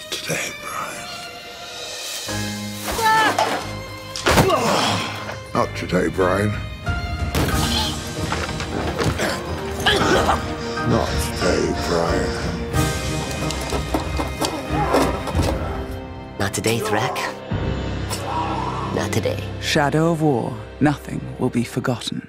today, Brian. Not today, Brian. Not today, Brian. Not today, Thrak. Not today. Shadow of War. Nothing will be forgotten.